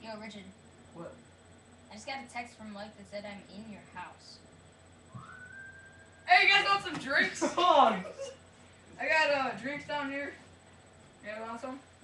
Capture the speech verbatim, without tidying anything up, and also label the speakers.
Speaker 1: Yo, Richard.
Speaker 2: What?
Speaker 1: I just got a text from Mike that said I'm in your house.
Speaker 3: Hey, you guys want some drinks?
Speaker 2: Come on.
Speaker 3: I got uh drinks down here. You guys want some?